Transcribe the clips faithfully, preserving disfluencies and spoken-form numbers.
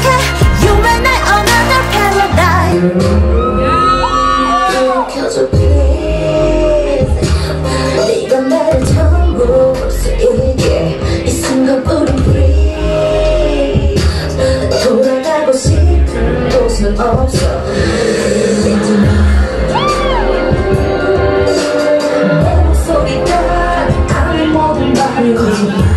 You and I another paradise. 켜줘 please. 네가 나를 전부 볼 수 있게 이 순간 우린 free. 돌아가고 싶은 곳은 없어. 내 목소리가 아는 모든 말을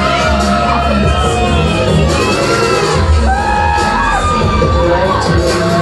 Right.